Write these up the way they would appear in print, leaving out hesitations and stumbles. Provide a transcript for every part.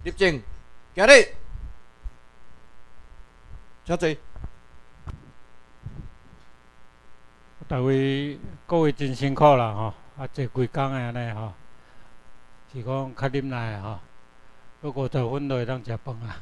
立正，行礼，请坐。 大位各位真辛苦啦吼，坐规工的安尼吼，是讲较忍耐吼，要50分就会当食饭啊。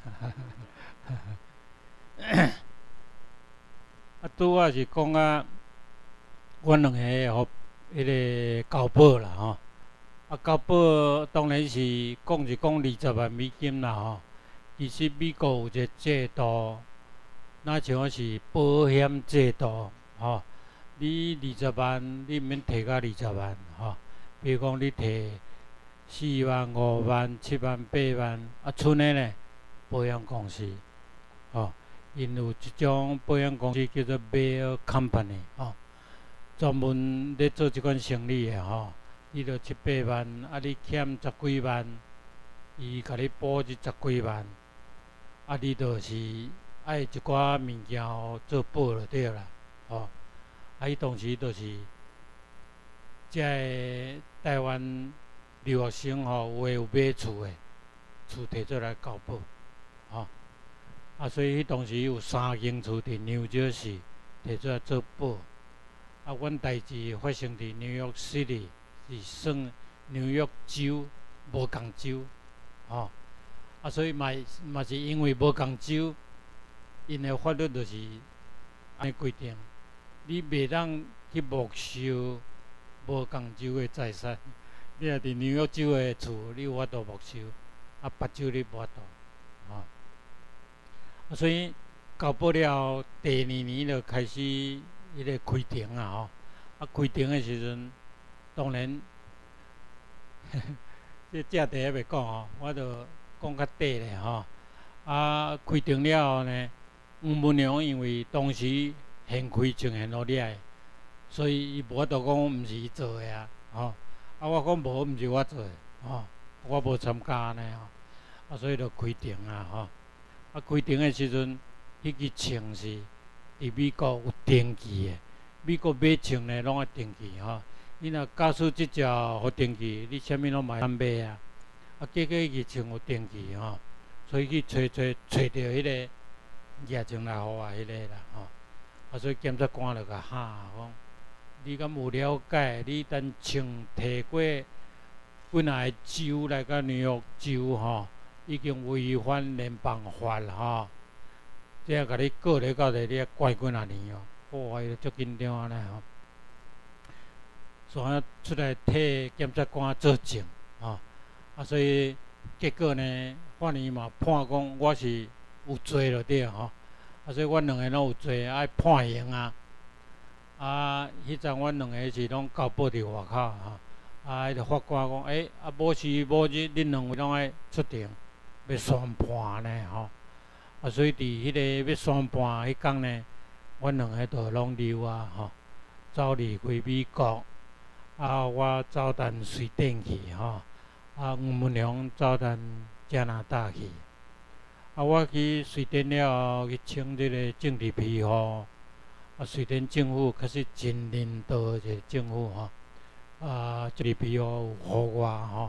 拄仔是讲阮两个吼，迄个交保啦吼。交保当然是讲20万美金啦吼。其实美国有一个制度，那像是保险制度吼。你20万，你毋免摕到20万吼。比如讲，你摕4万、5万、7万、8万，剩的呢，保险公司吼，因有一种保险公司叫做 Bear Company 吼，专门咧做即款生意的吼。你着7、8万，你欠10几万，伊甲你补这10几万，你就是爱一寡物件做保就对啦吼。伊当时就是遮个台湾留学生吼，有诶有买厝诶，厝摕做来交保吼。所以当时有3间厝伫纽约市摕出来做保。阮代志发生伫纽约 City， 是算纽约州无共州吼。所以嘛是因为无共州，因诶法律就是安尼规定。你袂当去没收无共州的财产。你若伫纽约州的厝，你有法度没收，别州你无法度所以交保了第2年就开始迄个开庭啊吼。开庭的时阵，当然，这正题还袂讲吼，我着讲较短咧吼。开庭了后呢，黄文良因为当时现开证现互掠的，所以伊无法度讲毋是伊做的吼。我讲无，毋是我做的吼，我无参加安尼吼。所以就开庭吼。开庭的时阵，迄支枪是伫美国有登记的，美国买枪呢拢爱登记吼。你若假使即只互登记，你啥物拢袂当买啊。结果迄支枪有登记吼，所以去找着迄个举证来互我迄个啦吼。所以检察官就甲喊讲，你敢有了解？你等枪摕过几若个州来到纽约州吼，已经违反联邦法吼。这甲你告咧到底，你要关几若年哦？伊就足紧张安尼吼。所以出来替检察官作证吼。所以结果呢，法院嘛判讲我是有罪就对吼。所以阮两个拢有罪，爱判刑啊。迄阵阮两个是拢交保伫外口吼。迄个法官讲，无时无日恁两位拢爱出庭，要宣判呢吼。所以伫迄个要宣判迄天呢，阮两个就拢溜吼，走离开美国。我走单瑞典去吼。黄文良走单加拿大去。我去瑞典了后，去请这个政治庇护。瑞典政府确实真人道一个政府吼。政治庇护有互我吼。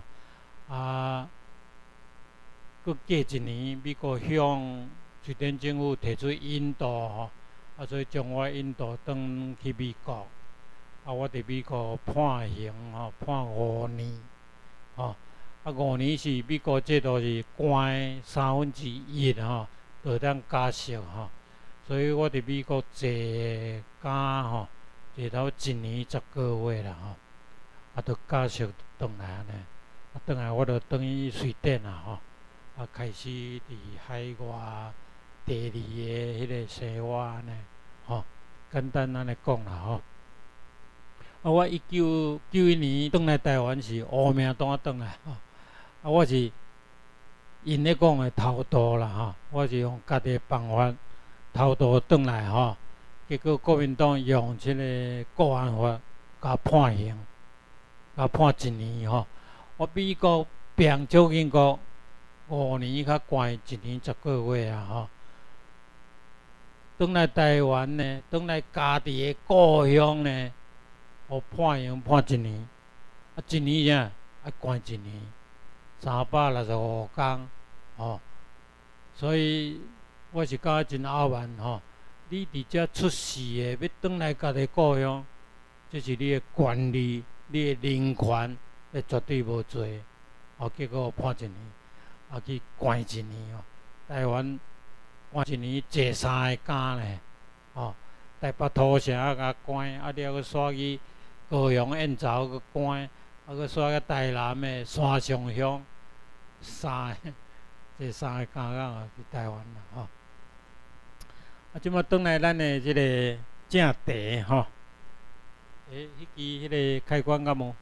搁过1年，美国向瑞典政府提出引渡吼。所以将我引渡转去美国。我伫美国判刑吼，判5年吼。5年是美国制度是关1/3吼，就会当加释吼。所以我伫美国坐监吼，坐头1年10个月啦吼。就加释转来安尼。转来我就转去瑞典啦吼。开始伫海外第2个迄个生活安尼吼。简单安尼讲啦吼。我1991年转来台湾是乌命单转来吼。我是因咧讲的偷渡啦吼，我是用家己的办法偷渡转来吼。结果国民党用即个国安法甲判刑，甲判1年吼。我美国拼足英国5年，较关1年10个月吼。转来台湾呢，转来家己的故乡呢，互判刑判1年，1年啥？关1年。365天， 吼。所以我是感觉真傲慢吼。你伫遮出世的，要转来家己故乡，这是你的权利，你的人权，绝对无做。结果判一年，去关一年哦。台湾关一年坐3个监咧，台北土城甲关，了去刷去高雄燕巢去关，去刷去台南的山上乡，3个，这3个监港伫台湾啦，即马转来咱的即个正题吼，迄支迄个开关敢无？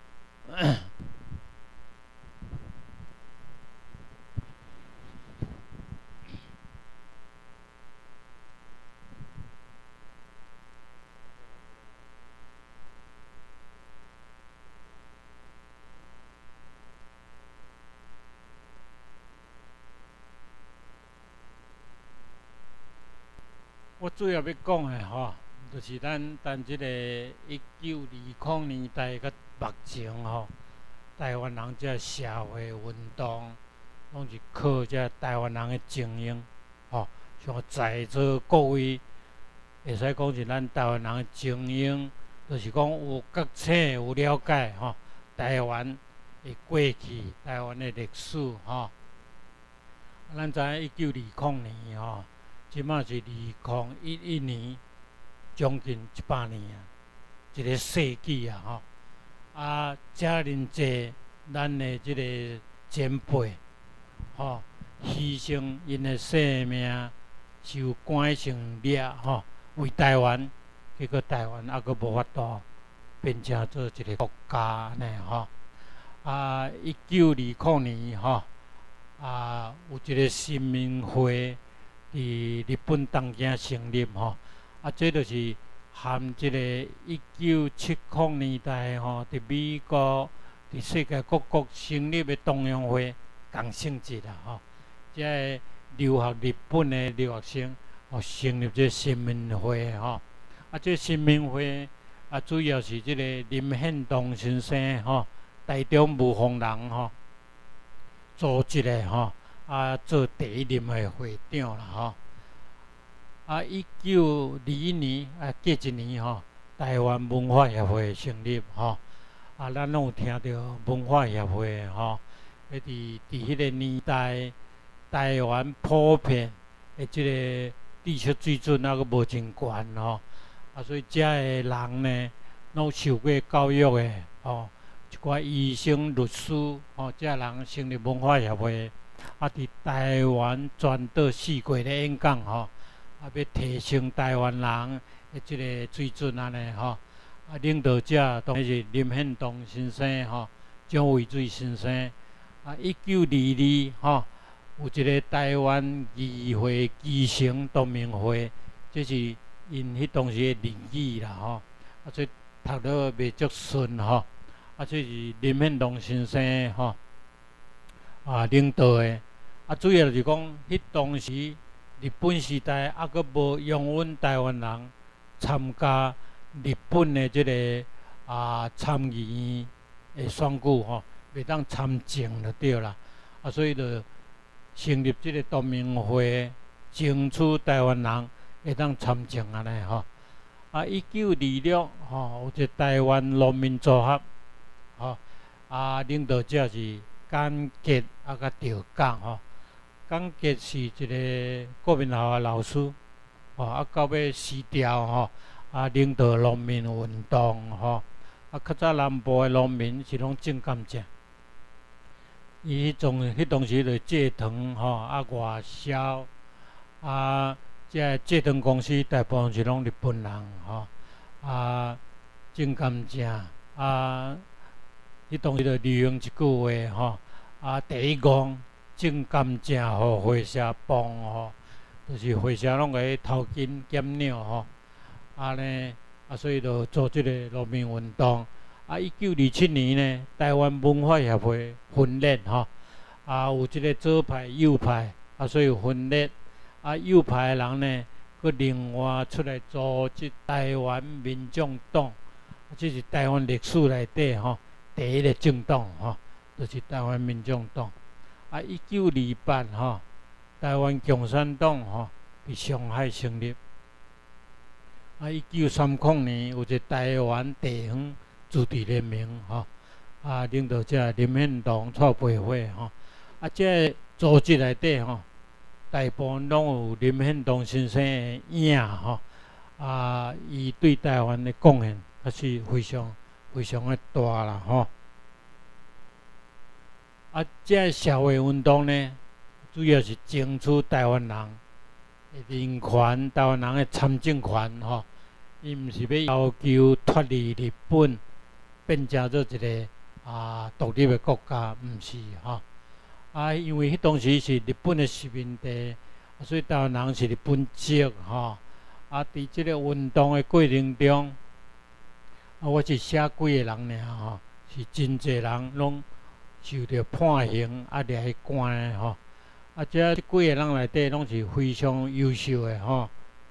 我主要要讲的就是咱即个1920年代甲目前台湾人这社会运动，拢是靠这台湾人的精英像在座各位，会使讲是咱台湾人的精英，就是讲有觉醒、有了解台湾的过去、台湾的历史咱知影1920年即马是2011年，将近100年啊，一个世纪啊遮尔济咱的即个前辈牺牲因的性命，受关成掠为台湾，结果台湾还阁无法度变成做一个国家呢1920年有一个新民会。伫日本东京成立这就是含即个1970年代伫美国、伫世界各国成立的同乡会同性质啦即个留学日本的留学生成立这新民会这新民会主要是即个林献堂先生台中雾峰人组织的做第1任的会长啦1921年隔一年台湾文化协会成立咱拢有听到文化协会伫迄个年代，台湾普遍的即个知识水准阁无真悬所以遮的人呢，拢受过教育的一寡医生、律师遮人成立文化协会。伫台湾全岛4国咧演讲要提升台湾人的即个水准安尼领导者当然是林献堂先生蒋渭水先生1922有一个台湾议会基层同盟会，这是因迄当时的日语啦所以读得袂足顺这是林献堂先生领导的主要就是讲，迄当时日本时代阁无容允台湾人参加日本的即个参议院的选举袂当参政就对啦所以就成立即个同盟会，争取台湾人会当参政安尼1926有一个台湾农民组合领导者是简洁甲赵港简洁是一个国民校的老师到尾死掉领导农民运动较早南部的农民是拢种甘蔗，伊迄当时就蔗糖外销这蔗糖公司大部分是拢日本人种甘蔗迄当时就流行一句话第一讲种甘蔗互会社帮就是会社拢个头金减料安尼所以就做即个农民运动1927年呢，台湾文化协会分裂有一个左派右派所以有分裂右派的人呢，佮另外出来组织台湾民众党，这是台湾历史内底第一个政党就是台湾民众党 1928台湾共产党伫上海成立。1930年有一个台湾地方自治联盟领导者林献堂蔡培火这个组织内底大部分拢有林献堂先生的影伊对台湾的贡献还是非常的大啦这个社会运动呢，主要是争取台湾人的人权、台湾人的参政权伊毋是要求脱离日本，变成做一个独立的国家，毋是因为迄当时是日本的殖民地，所以台湾人是日本籍伫即个运动的过程中，我是写几个人尔是真侪人拢受到判刑掠去关的这几个人内底拢是非常优秀的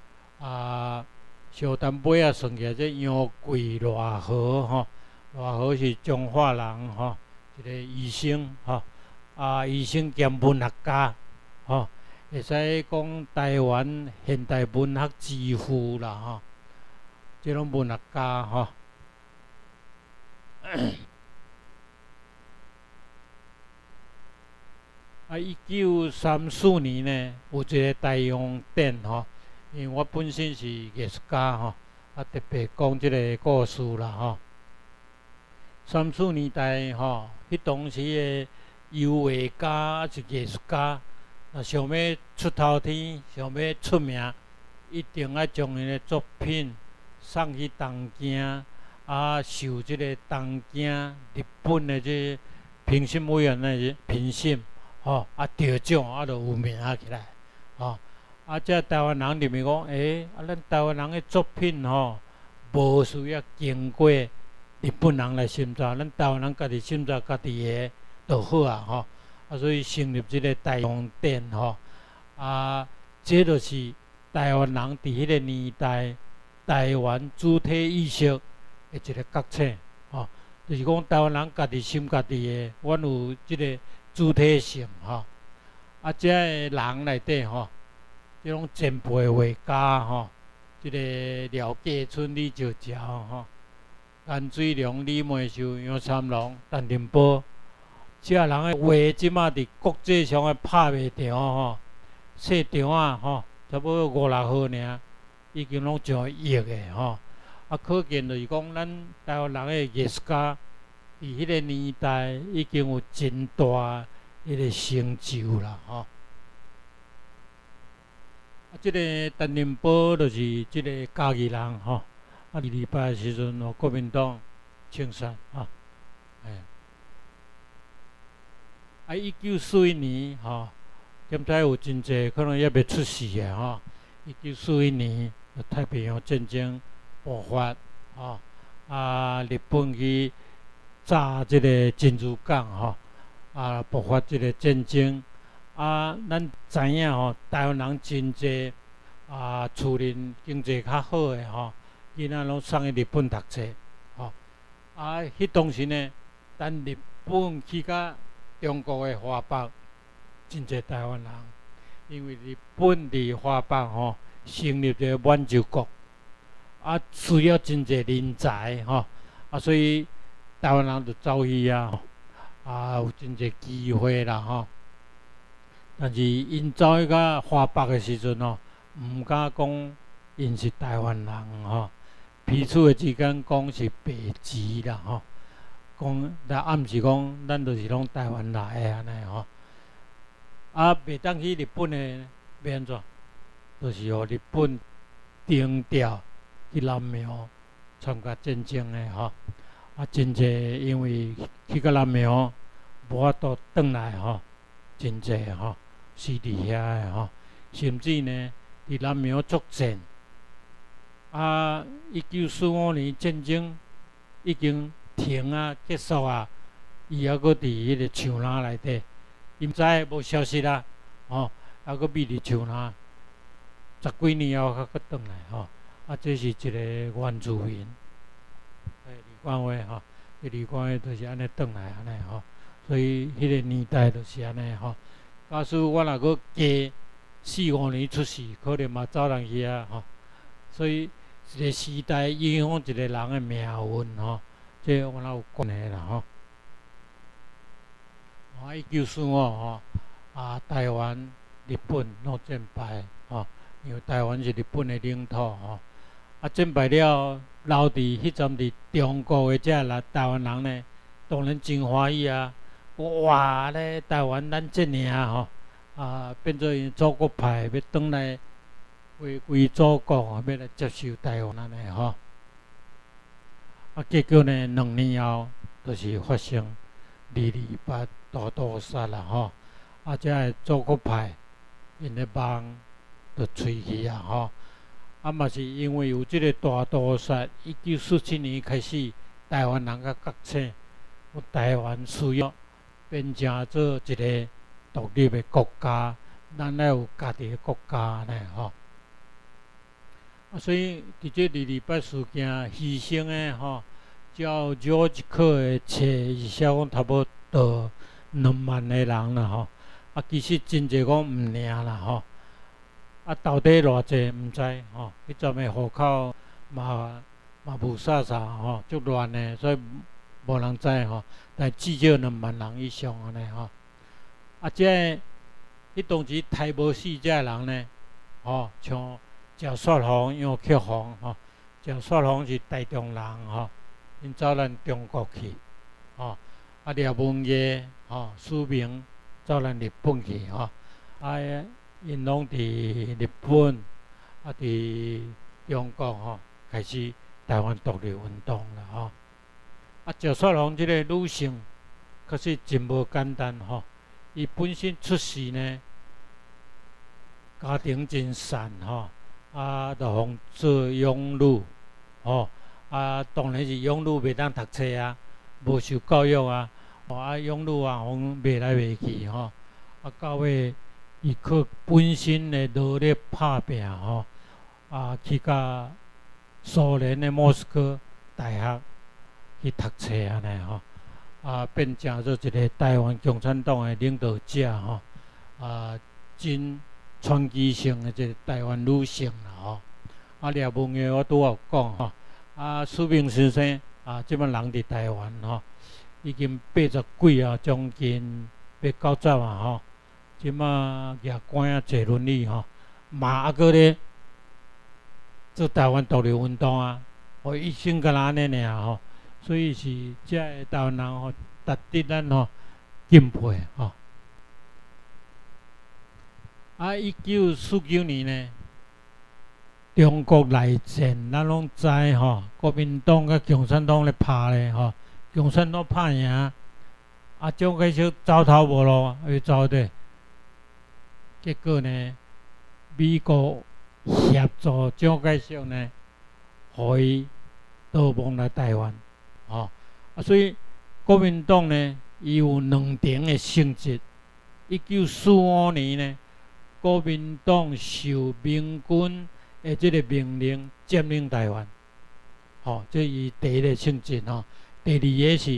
小淡薄算起来，这杨贵、赖和赖和是彰化人一个医生医生兼文学家会使讲台湾现代文学之父啦这种文学家1934年呢，有一个太阳展因为我本身是艺术家特别讲即个故事啦34年代迄当时的油画家是艺术家，想要出头天，想要出名，一定要将伊的作品送去东京受即个东京日本的这评审委员的评审得奖就有名起来这台湾人认为讲咱台湾人的作品无需要经过日本人来审查，咱台湾人家己审查家己的就好所以成立即个太阳展这就是台湾人伫迄个年代台湾主体意识的一个觉醒就是讲台湾人家己审家己的，阮有即个主体性这个人内底即种前辈画家即个廖继春、李石桥颜水龙、李梅秀、杨三郎、陈定波，这人的画即马伫国际上的拍卖场细场差不多5、6号尔，已经拢上亿的可见就是讲咱台湾人的艺术家伫迄个年代已经有真大迄个成就啦这个陈定波就是即个嘉义人礼拜的时阵国民党清算1941年点知有真济可能还未出世的1941年太平洋战争爆发日本去炸即个珍珠港爆发即个战争咱知影台湾人真济厝邻经济较好的囡仔拢送去日本读册迄当时呢，咱日本去到中国的华北，真济台湾人，因为日本伫华北成立一个满洲国需要真济人才所以台湾人就走去有真济机会啦但是因走去到华北的时阵毋敢讲因是台湾人彼此的之间讲是白籍啦讲暗是讲咱就是拢台湾来的安尼袂当去日本的要安怎？就是互日本定调去南苗参加战争的真济因为去到南苗无法度转来真济死伫遐的甚至呢伫南苗作战1945年战争已经停结束伊还佫伫迄个树林内底，因知无消息还佫秘伫树林，10几年后才佫转来这是一个原住民李冠华李冠华就是安尼转来安尼所以迄个年代就是安尼吼。假使我若阁加4、5年出世，可能嘛走人去啊吼。所以一个时代影响一个人的命运吼，这我哪有关系啦吼。1945吼台湾、日本拢战败吼，因为台湾是日本的领土吼。战败了，留伫迄阵伫中国的遮台湾人呢，当然真欢喜啊！哇咧，台湾咱这尔吼变做因祖国派要转来回归祖国，要来接受台湾安尼吼。结果呢，2年后就是发生228大屠杀啦吼。遮个祖国派因的梦就吹去啊吼。嘛是因为有即个大屠杀，1947年开始，台湾人甲觉醒，台湾需要变成做一个独立的国家，咱要有家己的国家安尼吼。所以伫这228事件牺牲的吼，照约一克的册，是写讲差不多2万个人啦吼。其实真侪讲毋领啦吼。到底偌济毋知吼，迄阵的户口嘛无啥吼，足乱的，所以无人知吼。但至少2万人以上安尼吼。迄当时杀无死遮人呢，吼，像赵雪红、杨克宏吼。赵雪红是台中人吼，因走咱中国去吼。廖文业吼、苏明走咱日本去吼。因拢伫日本伫中国吼开始台湾独立运动啦吼。赵雪红即个女性，确实真无简单吼。伊本身出世呢，家庭真善吼，就互做养女吼。当然是养女袂当读册啊，无受教育啊。养女互卖来卖去吼。到尾伊靠本身的努力打拼吼，去到苏联的莫斯科大学去读册安尼吼，变成做一个台湾共产党的领导者吼，真传奇性的一个台湾女性啦吼。廖文业我拄有讲吼，苏明先生即摆人伫台湾吼，已经80几啊，将近80-90啊吼。即马举管坐轮椅吼，嘛阁咧做台湾独立运动啊，一生甲咱安尼尔吼，所以是遮个台湾人吼，值得咱吼敬佩吼。1949年呢，中国内战，咱拢知吼，国民党甲共产党咧拍咧吼，共产党拍赢，蒋介石走投无路，要走倒。结果呢，美国协助蒋介石呢，互伊逃亡来台湾，吼。所以国民党呢，伊有2重的性质。1945年呢，国民党受民军的即个命令占领台湾，吼，这伊第一个性质吼。第二个是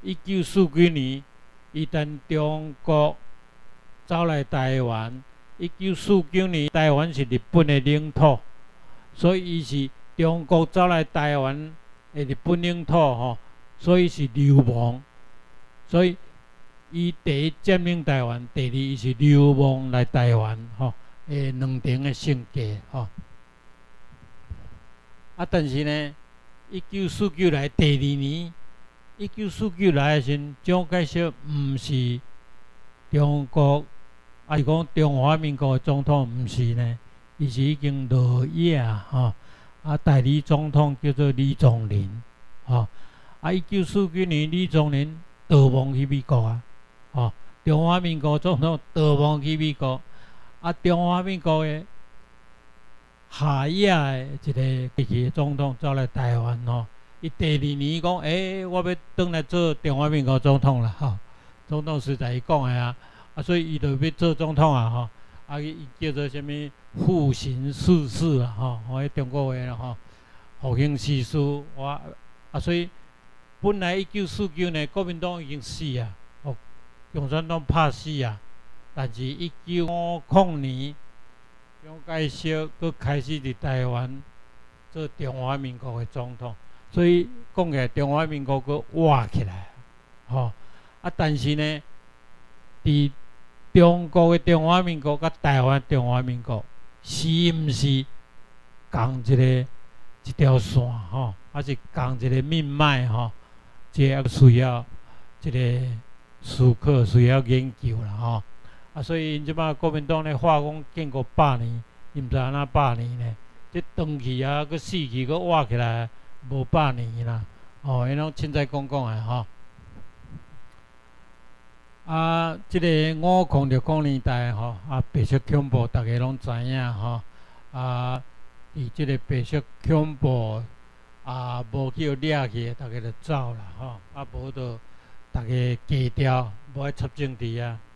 1949年，伊等中国走来台湾。1949年，台湾是日本的领土，所以伊是中国走来台湾的日本领土吼，所以是流亡。所以伊第一占领台湾，第二伊是流亡来台湾吼，2重的性格吼。但是呢，1949来第2年，1949来的时阵，蒋介石毋是中国。是讲中华民国的总统，毋是呢，伊是已经落野吼。代理总统叫做李宗仁，吼。1949年李宗仁逃亡去美国啊，吼。中华民国总统逃亡去美国，中华民国的下野的一个过去的总统走来台湾吼。伊第2年讲，我要转来做中华民国总统啦，吼。总统时代伊讲的啊。所以伊就要做总统啊，吼，伊叫做什么复兴四世啊，吼，迄中国话啦，吼，复兴四世。所以本来1949年国民党已经死啊， 共产党拍死啊。但是1950年，蒋介石佫开始伫台湾做中华民国的总统，所以讲起来中华民国佫活起来，但是呢，伫中国的中华民国甲台湾中华民国是毋是共一条线还是共一个命脉这也需要一个思考，需要研究啦所以因即摆国民党咧话讲建国100年，伊毋知安怎100年呢？这长去啊，佫死去，佫活起来，无100年啦。因拢凊彩讲的即个50-60年代白色恐怖，大家拢知影伫即个白色恐怖无去掠去，大家就走啦无就大家低调，无爱插政治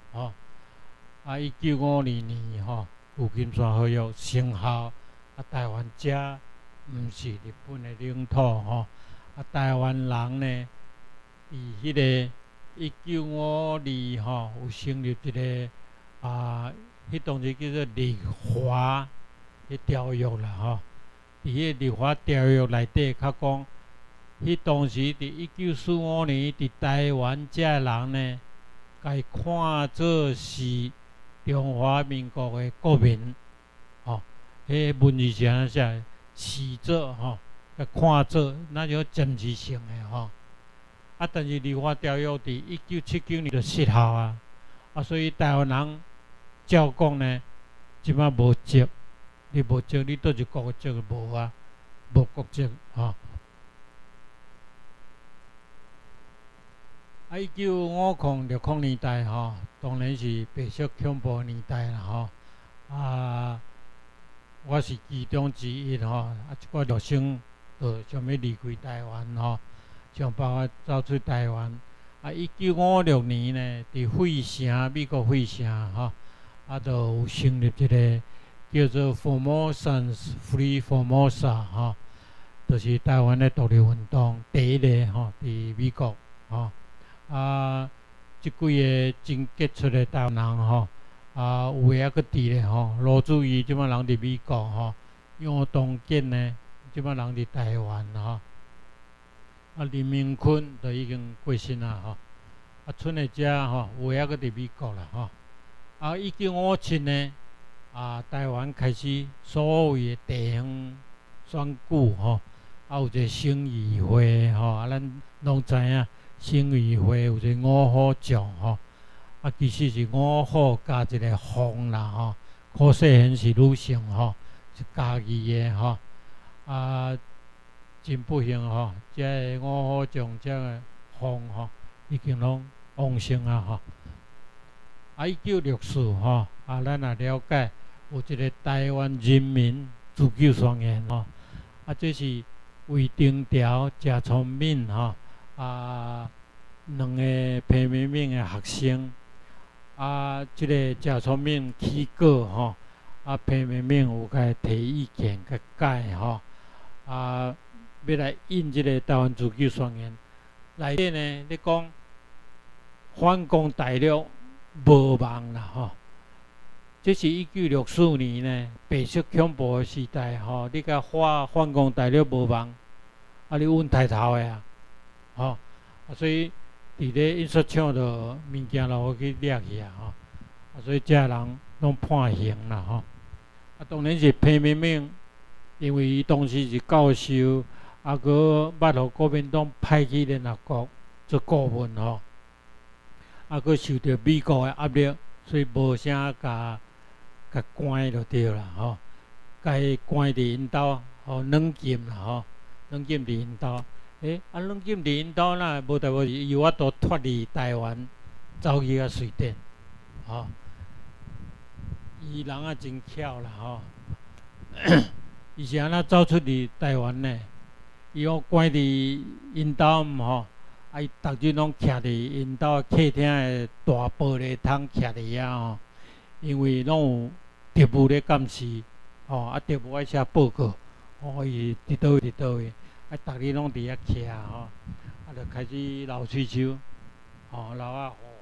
1952年旧金山合约生效，台湾遮毋是日本的领土台湾人呢，伫迄个1952有成立一个迄当时叫做立华的条约啦伫迄个立华条约内底，较讲，迄当时伫1945年伫台湾遮人呢，甲伊看做是中华民国的国民，迄文字是安怎写？视作甲看做，那就政治性的但是立法条约伫1979年就失效所以台湾人照讲呢，即摆无籍，你无籍，你倒一国籍就无无国籍1950-60年代当然是白色恐怖年代啦我是其中之一一寡学生就想要离开台湾想办法走出台湾1956年呢，伫费城美国费城就有成立一个叫做 Formosans Free Formosa 就是台湾的独立运动第一个伫美国即几个真杰出的台湾人有诶还佫伫咧罗志义即摆人伫美国杨东建呢，即摆人伫台湾林明坤就已经过身啦剩诶遮有诶还佫伫美国啦1957呢台湾开始所谓的地方选举有一个省议会咱拢知影。省议会有一个五虎将其实是五虎加一个凤啦可惜显是女性是家己的真不幸这个五虎将这个凤已经拢亡性1964咱也了解有一个台湾人民自救宣言这是魏廷朝、谢聪敏两个皮面面的学生即个谢聪敏起稿皮面面有甲提意见甲改要来印即个台湾自救宣言内底呢，你讲反攻大陆无望啦这是1964年呢白色恐怖的时代你甲反攻大陆无望你稳抬头的所以伫咧印刷厂就物件就去掠去所以遮人拢判刑啦当然是皮面面，因为伊当时是教授佫捌互国民党派去联合国做顾问佫受到美国的压力，所以无啥甲关就对啦甲伊关伫因兜软禁啦软禁伫因兜软禁伫因兜呐，无代无志，伊有法度脱离台湾，走去瑞典伊人啊真巧啦伊是安怎走出伫台湾呢？伊关伫因兜伊逐日拢徛伫因兜客厅的大玻璃窗徛伫遐因为拢有特务咧监视特务爱写报告伊伫倒位伫倒位逐日拢伫遐徛就开始流水手流雨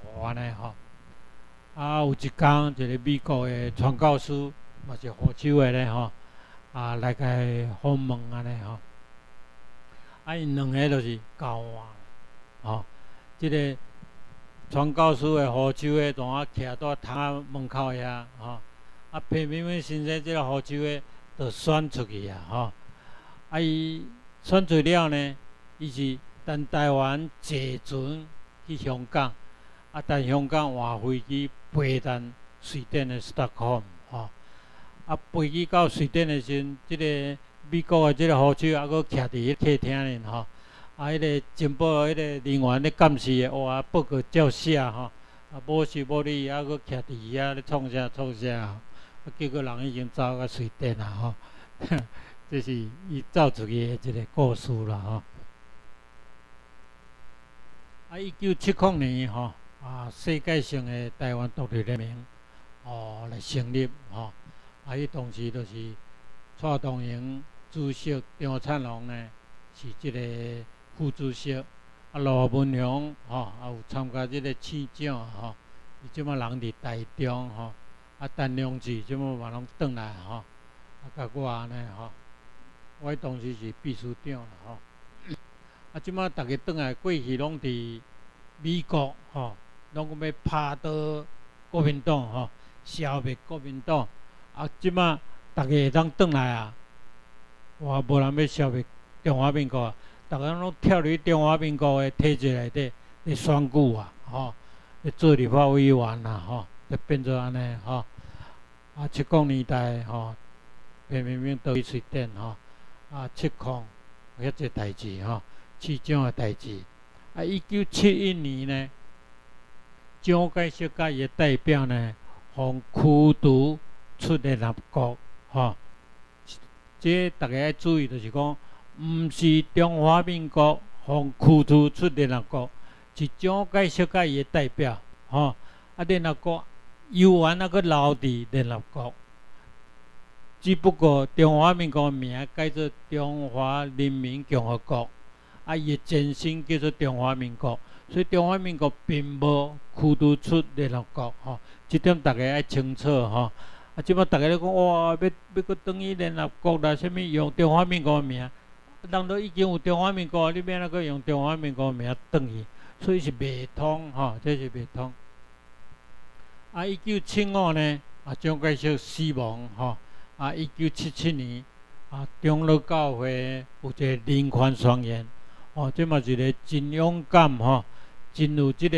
安尼吼。啊，有一天，一个美国的传教士，嘛是澳洲的咧吼，来甲伊访问安尼吼。因两个就是交换吼。即个传教士的澳洲的，从啊徛在窗仔门口遐吼。偏偏先生即个澳洲的，就选出去啊吼。伊选出了呢，伊是等台湾坐船去香港，等香港换飞机飞咱瑞典的斯德哥尔摩吼。飞机到瑞典的时阵，即个美国的即个澳洲还佫徛伫迄客厅呢吼。迄个情报迄个人员咧监视的话，报告照写吼。无时无理还佫徛伫遐咧创啥，结果人已经走到瑞典啦吼。这是伊走出去的一个故事啦吼。1970年吼，世界性的台湾独立联盟来成立吼。伊当时就是蔡东营主席张灿龙呢是即个副主席，罗文雄吼也有参加即个市长吼。伊即摆人伫台中吼，陈良志即摆嘛拢转来吼，甲我安尼吼。我当时是秘书长啦吼，即摆大家转来，过去拢伫美国吼，拢要拍倒国民党吼，消灭国民党。即摆大家会当转来啊，哇，无人要消灭中华民国，大家拢跳入中华民国的体制内底咧选举啊，吼，咧做立法委员啦，吼，就变做安尼吼。70年代吼，偏倒去瑞典吼。7控遐只代志吼，市长的代志。1971年呢，蒋介石甲伊的代表呢，互驱逐出联合国吼。这大家要注意，就是讲，毋是中华民国互驱逐出联合国，是蒋介石甲伊的代表吼。联合国犹原佫留伫联合国。只不过中华民国名改做中华人民共和国，伊的前身叫做中华民国，所以中华民国并无驱逐出联合国吼，这点大家要清楚吼。即摆大家咧讲哇，要搁转去联合国啦，啥物用中华民国名？人都已经有中华民国，你免搁用中华民国名转去，所以是袂通吼，这是袂通。1975呢，蒋介石死亡吼。1977年，中乐教会有一个人权宣言，这嘛是一个真勇敢吼，真有即个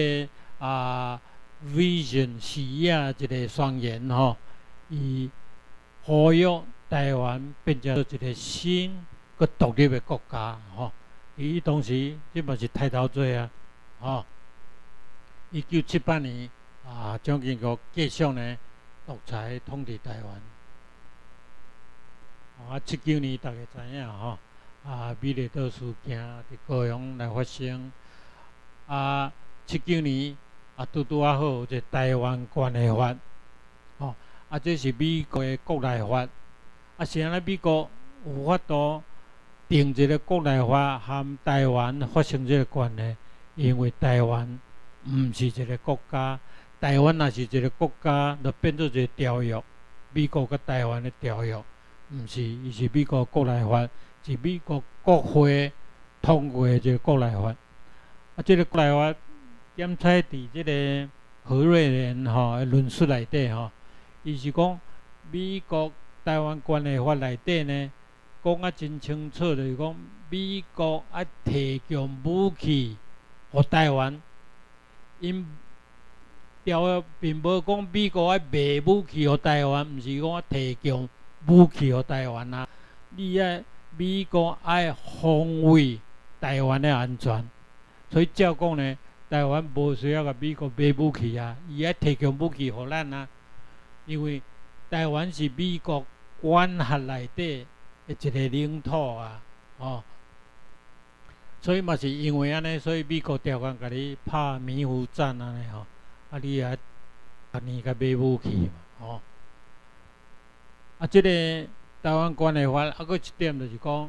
vision 视野一个宣言吼。伊呼吁台湾变成一个新个独立的国家吼。伊当时这嘛是抬头做啊，吼。1978年，蒋经国继续呢独裁统治台湾。79年大家知影吼，美丽岛事件伫高雄来发生。79年拄好有一个台湾关系法，吼，这是美国的国内法。是安尼美国有法度定一个国内法，和台湾发生这个关系，因为台湾毋是一个国家，台湾若是一个国家，就变做一个条约，美国甲台湾的条约。毋是，伊是美国国内法，是美国国会通过的一个国内法。这个国内法检采伫这个何瑞莲的论述内底吼，伊是讲美国台湾关系法内底呢，讲真清楚，就是讲美国提供武器予台湾，因条约并无讲美国卖武器予台湾，毋是讲提供武器予台湾啊！美国爱防卫台湾的安全，所以照讲呢，台湾无需要甲美国买武器啊，伊爱提供武器予咱啊。因为台湾是美国管辖内底的一个领土啊，所以嘛是因为安尼，所以美国条件甲你拍迷糊战安尼吼，你也年甲买武器嘛，这个台湾关系法佫一点就是讲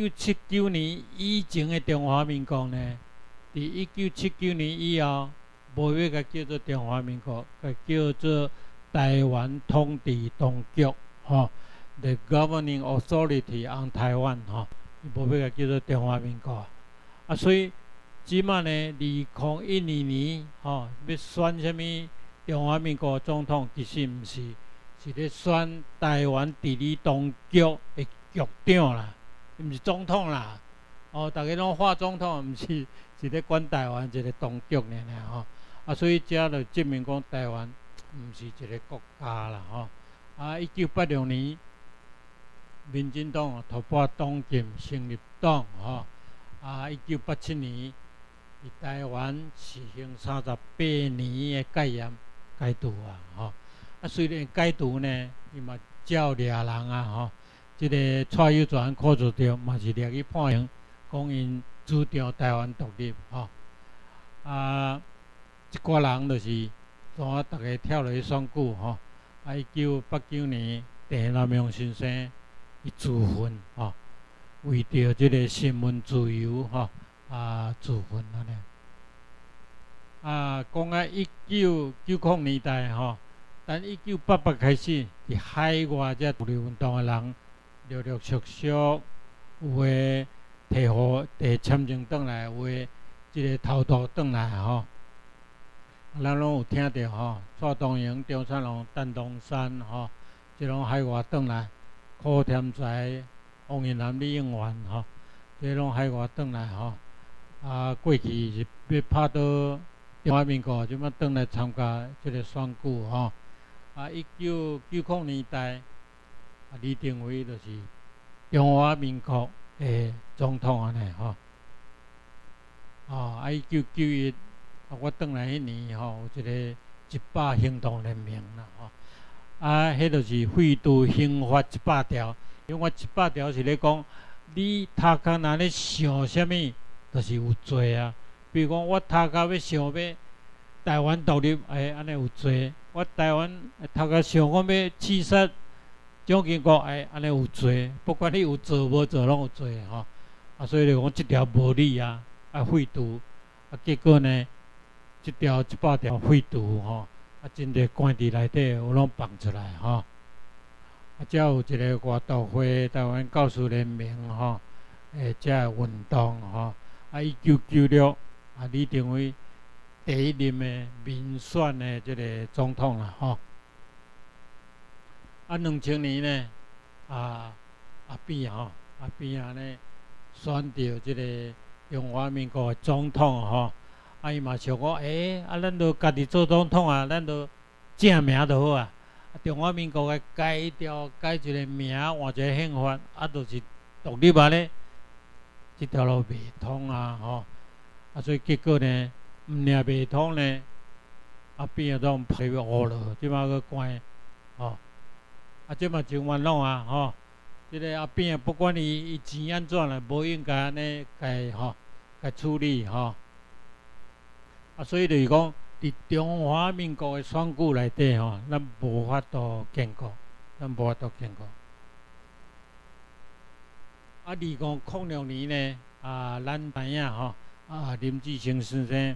，1979年以前的中华民国呢，伫1979年以后， 无要甲叫做中华民国，甲叫做台湾统治当局，吼、The Governing Authority on Taiwan， 吼、无要甲叫做中华民国。啊，所以即马呢，2012年，吼、要选什么中华民国总统，其实毋是，是咧选台湾地理当局的局长啦，毋是总统啦。哦，大家拢画总统，毋是，是咧管台湾一个当局尔吼。啊，所以遮就证明讲台湾毋是一个国家啦吼。啊，1986年，民进党突破党禁成立党吼。啊，1987年，伫台湾实行38年的戒严戒毒啊吼。啊，虽然戒毒呢，伊嘛照掠人啊吼。即个蔡友全控制着，嘛是掠去判刑，讲因主张台湾独立吼。啊，一寡人就是怎大家跳落去选举吼。啊，1989年，陈南阳先生伊自焚吼。为着即个新闻自由吼，自焚安尼。讲1990年代吼，但1988开始，伫海外遮独立运动的人陆陆续续有诶摕签证转来，有诶即个偷渡转来吼。咱拢有听着吼，蔡东营、张三龙、陈东山吼，即种海外转来，柯添财。王英南李应元吼，这拢海外转来吼。啊，过去是要拍到中华民国，即摆转来参加即个选举吼。啊，1990年代，李登辉就是中华民国的总统安尼吼。1991，我转来迄年吼，有一个100行动联盟啦吼。迄就是废除刑法100条。因为100条是咧讲，你头壳若咧想啥物，就是有罪啊。比如讲，我头壳要想要台湾独立，安尼有罪；我台湾头壳想讲要刺杀蒋经国，安尼有罪。不管你有做无做，拢有罪吼。啊，所以就讲即条无理啊，废除。啊，结果呢，即条100条废除吼，真侪关伫内底，有拢放出来吼。才有一个外道会台湾教师联盟吼，遮运动吼。1996，李登辉第一任的民选的即个总统啦吼。2000年呢，阿扁吼，阿扁呢选到即个中华民国的总统吼。伊嘛想讲，咱就家己做总统啊，咱就正名就好啊。中华民国的改一个名，换一个宪法，就是独立啊咧。这条路袂通啊吼，所以结果呢，毋领袂通呢，阿扁都拍乌了，即马去关吼。即嘛真冤枉啊吼。即个阿扁不管伊钱安怎啦，无应该安尼该处理吼。所以就是讲。伫中华民国的选举内底吼，咱无法度建国，2006年呢，咱知影吼，林志成先生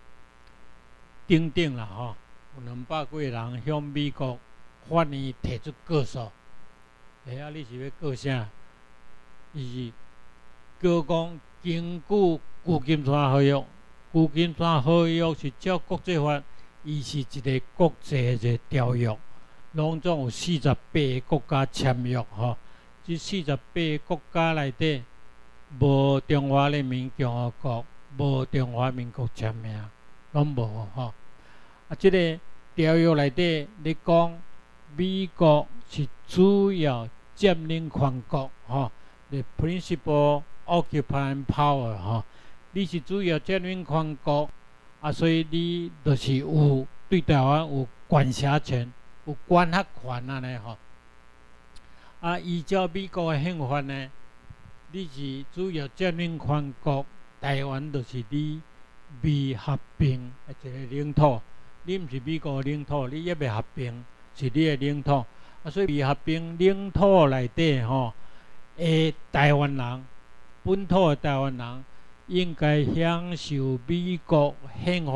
等啦吼，有200几个人向美国法院提出告诉。你是要告啥？伊是告讲根据旧金山合约。旧金山合约是照国际法，伊是一个国际的条约，拢总有48个国家签约吼。这48个国家内底，无中华人民共和国，无中华民国签名，拢无吼。这个条约内底咧讲，美国是主要占领权国吼 ，the principal occupying power 吼。你是主要占领权国，所以你就是有对台湾有管辖权、有管辖权安尼吼。依照美国的宪法呢，你是主要占领权国，台湾就是你未合并的一个领土。你毋是美国的领土，你也未合并，是你的领土。所以未合并领土内底吼，台湾人，本土的台湾人。应该享受美国宪法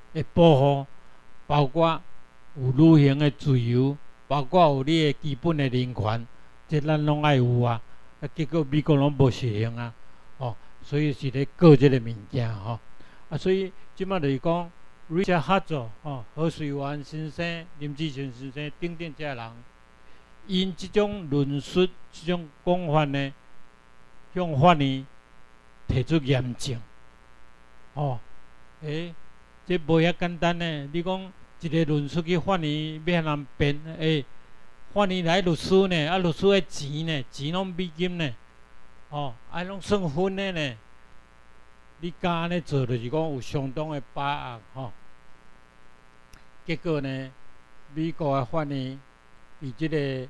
会保护，包括有旅行的自由，包括有你的基本的人权，这咱拢爱有啊。啊，结果美国拢无实行啊，哦，所以是咧告这个物件吼。啊，所以即马就是讲 ，Richard Hudson 吼、何水源先生、林志炫先生等等这人，因即种论述、即种讲法呢，向法院提出严正。哦，这无遐简单呢。你讲一个论述去法院要向人辩，法院来律师呢，啊，律师的钱呢，钱拢美金呢，哦，啊，拢算分的呢。你敢安尼做，就是讲有相当的把握吼。结果呢，美国的法院伫即个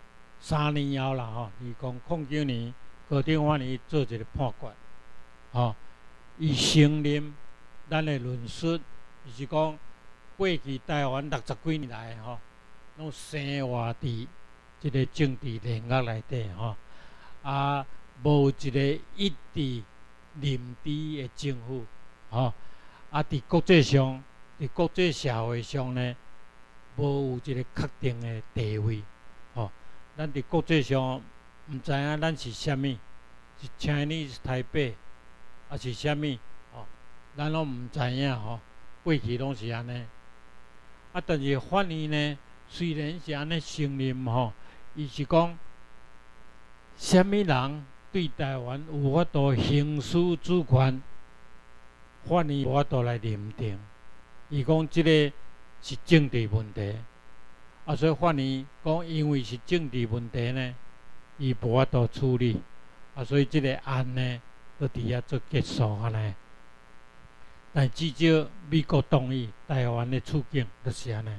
3年后啦吼，2009年高等法院做一个判决，吼，伊承认咱的论述，就是讲过去台湾60几年来吼。拢生活伫即个政治联合内底吼，啊，无一个一致认知的政府吼，啊，伫国际上，伫国际社会上呢，无有一个确定的地位吼。咱伫国际上毋知影咱是啥物，是 Chinese 台北，啊是啥物吼，咱拢毋知影吼。过去拢是安尼，啊，但是法院呢？虽然是安尼承认吼，伊是讲，什么人对台湾有法度行使主权，法院无法度来认定。伊讲即个是政治问题，啊，所以法院讲，因为是政治问题呢，伊无法度处理，啊，所以即个案呢，就伫遐做结束安尼。但至少美国同意台湾的处境就是安尼。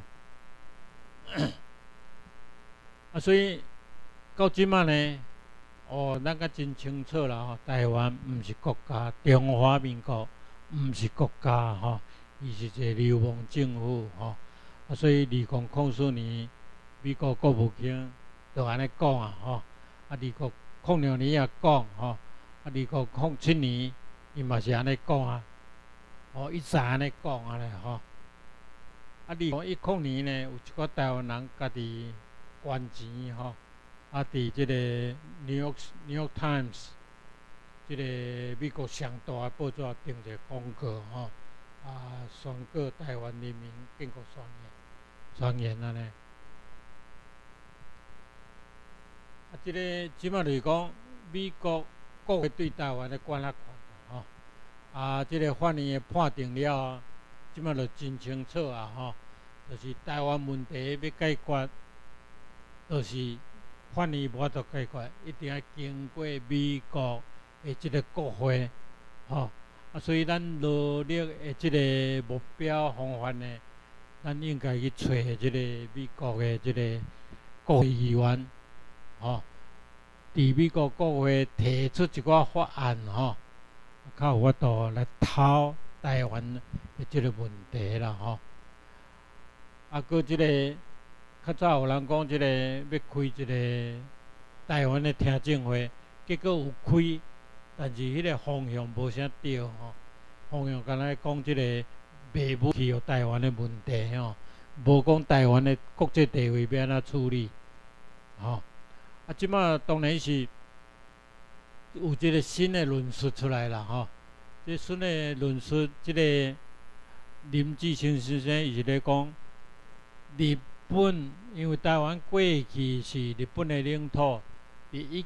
啊，所以到即马呢，咱甲真清楚啦吼，台湾毋是国家，中华民国毋是国家吼，伊是一个流氓政府吼。啊，所以2004年，美国国务卿就安尼讲啊吼，啊2006年也讲吼，啊2007年伊嘛是安尼讲啊，伊早安尼讲安尼吼。啊，2010年呢，有一寡台湾人家己捐钱吼，啊，伫即个 New York Times 即个美国上大的报纸登一个广告吼，啊，宣告台湾人民建国宣言安尼。啊，即马就是讲美国国会对台湾的管辖权吼，啊，即个法院的判定了。即马就真清楚啊吼，就是台湾问题要解决，就是法院无法度解决，一定要经过美国的即个国会吼，啊，所以咱努力的即个目标方法呢，咱应该去找即个美国的即个国会议员吼，伫美国国会提出一寡法案吼，较有法度来讨台湾的即个问题啦吼，啊，搁即个较早有人讲即个要开一个台湾的听证会，结果有开，但是迄个方向无啥对吼，方向敢若讲即个袂武器台湾的问题吼，无讲台湾的国际地位要安怎处理吼，啊，即马当然是有即个新的论述出来啦吼。即新的论述，即个林志清先生伊是咧讲，日本因为台湾过去是日本的领土，伫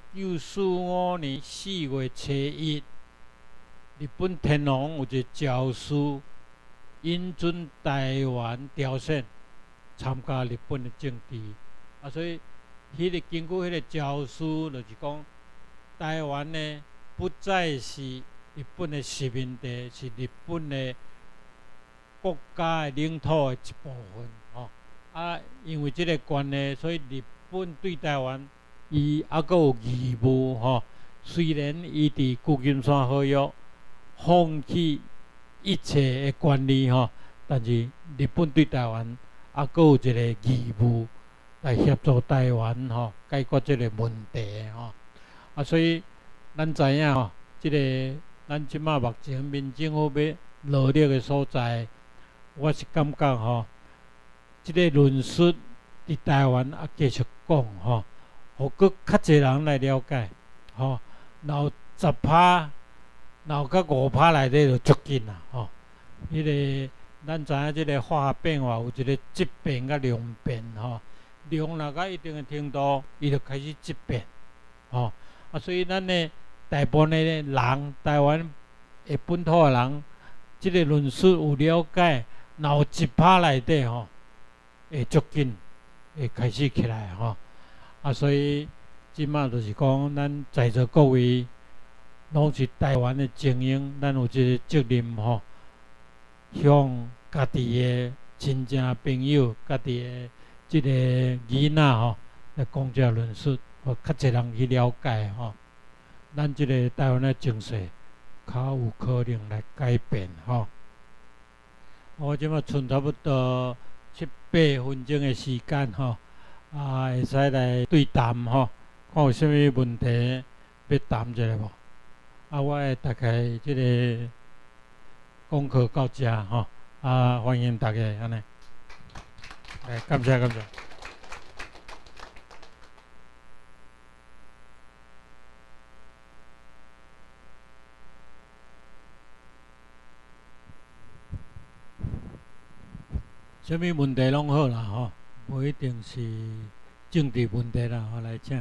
1945年4月7日，日本天皇有一个诏书，引准台湾朝鲜参加日本的政治，啊，所以根据迄个诏书，就是讲台湾呢不再是日本的殖民地，是日本的国家的领土的一部分吼。啊，因为这个关系，所以日本对台湾伊还阁有义务吼。虽然伊伫旧金山合约放弃一切的权利吼，但是日本对台湾还阁有一个义务来协助台湾吼解决这个问题吼。啊，所以咱知影吼，这个。咱即马目前民政府要努力的所在， 我是感觉即个论述伫台湾也继续讲互佫较侪人来了解然后10%，然后到5%内底就足紧啦迄个咱知影即个化学变化有一个质变甲量变量若到一定的程度，伊就开始质变所以咱的大部分的人，台湾的本土的人，即个论述有了解，然后1%内底会足紧会开始起来所以即马就是讲，咱在座各位拢是台湾的精英，咱有即个责任向家己的亲戚朋友、家己的即个囡仔来讲这论述，互较侪人去了解咱即个台湾的情势较有可能来改变我即马剩差不多7、8分钟的时间会使来对谈看有啥物问题要谈一下无？我会大概即个功课到遮欢迎大家安尼，来感谢感谢。啥物问题拢好啦无一定是政治问题啦来请。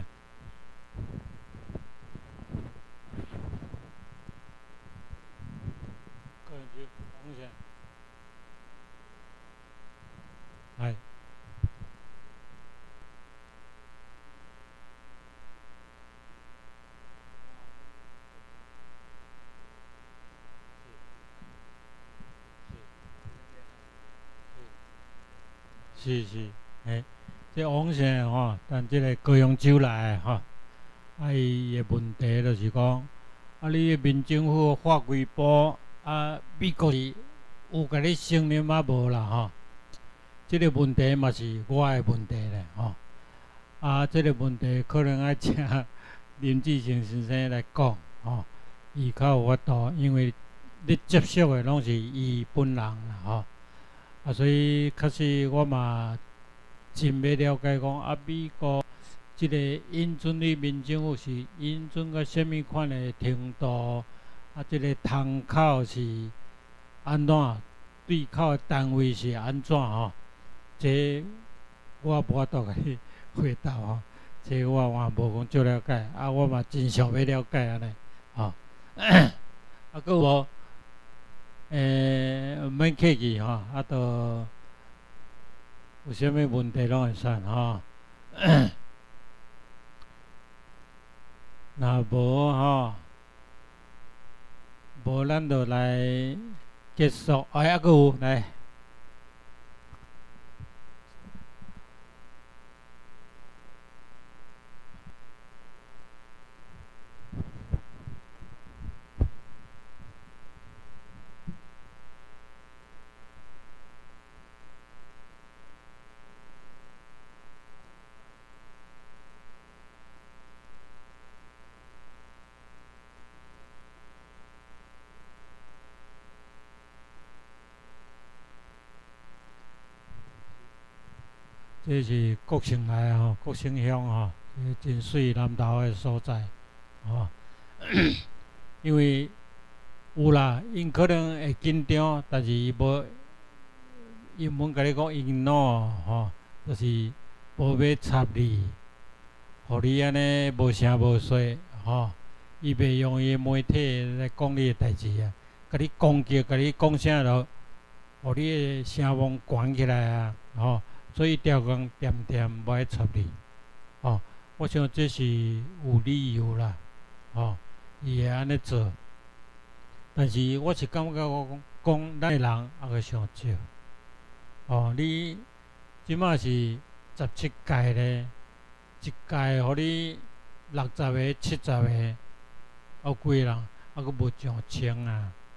はい是这王先但即个高雄州内伊的问题就是讲你民政府法规部美国是有甲你承认无啦即个问题嘛是我的问题咧即个问题可能要请林志成先生来讲伊较有法度，因为你接触的拢是伊本人啦所以确实我嘛真要了解讲美国即个引准你民政府是引准到什物款的程度即个窗口是安怎，对口的单位是安怎这我无法度甲你回答这我嘛无讲足了解我嘛真想要了解安尼佫有无免客气都有啥物问题拢会使若无无咱就来结束佫有来。这是国城内国城乡真水南投的所在因为有啦，因可能会紧张，但是伊无英文甲你讲 ignore 就是无要插你，互你安尼无声无息伊袂用伊的媒体来讲你的代志甲你攻击，甲你讲啥咯，互你的声望悬起来所以调工点无爱插你我想这是有理由啦伊会安尼做，但是我是感觉讲咱的人还阁伤少你即马是17届咧，一届互你60个、70个，有几个人阁无上千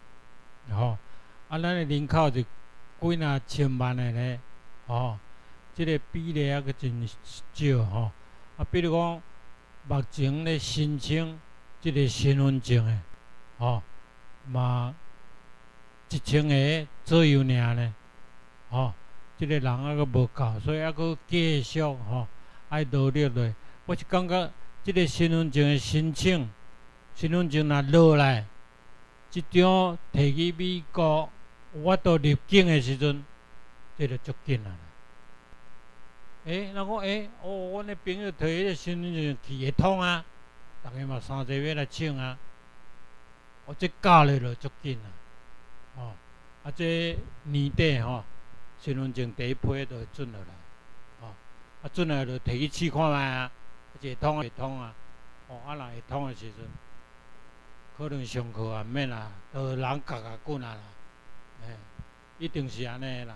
咱的人口是几若千万个咧即个比例阁真少比如讲目前咧申请即个身份证的嘛1000个左右尔咧吼，即个人还阁无够，所以还阁继续吼，爱努力落。我是感觉即个身份证的申请，身份证若落来，即张摕去美国，有法度入境的时阵，这就足紧啊！人讲阮的朋友摕迄个身份证去会通啊，逐个嘛三齐要来抢啊，这教咧就足紧啊，这年底吼，身份证第一批就会准落来，准落来就摕去试看觅啊，会通啊，若会通的时阵，可能上课也毋免啦，就人夹滚啊啦，一定是安尼啦。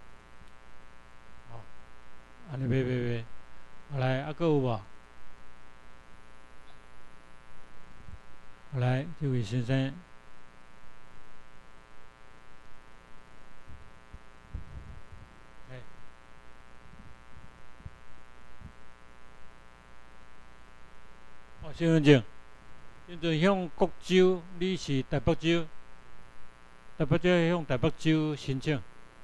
安尼买，来，阁有无？来，这位先生，身份证，现在向各州，你是台北州，向台北州申请。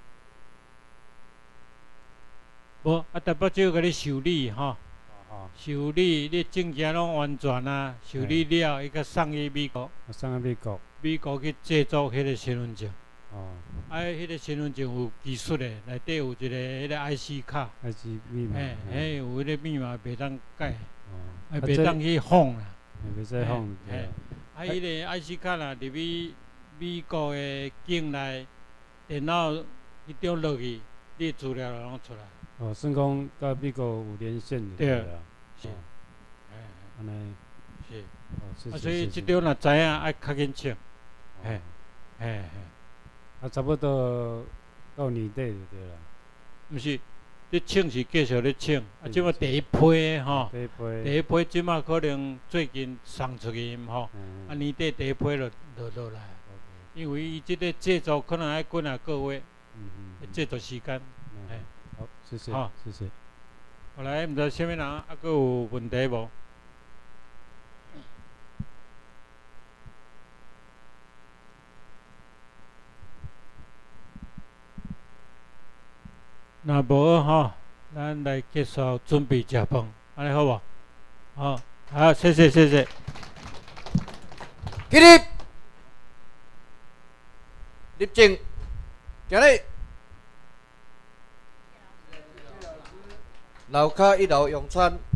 无台北州甲你受理吼，受理你证件拢完全啊，受理了，伊甲送去美国，美国去制作迄个身份证。迄个身份证有技术的，内底有一个迄个 IC 卡，IC 密码，有迄个密码袂当改，袂当去放啦， 袂使放。 迄个 IC 卡啦，入去美国的境内，电脑迄张落去，你资料拢出来。 算讲甲美国有连线就对啦。 是， 安尼是。所以即张若知影，爱较紧抢。 差不多到年底就对啦。 毋是，你抢是继续咧抢，即马第一批吼，第一批即马可能最近送出去吼，年底第一批就落来，因为伊即个制作可能爱几啊个月，制作时间。 好，谢谢，谢谢。 后来毋知啥物人阁有问题无？若无吼，咱来结束准备食饭，安尼好无？好，谢谢。 起立，立正，行礼。楼骹1楼用餐。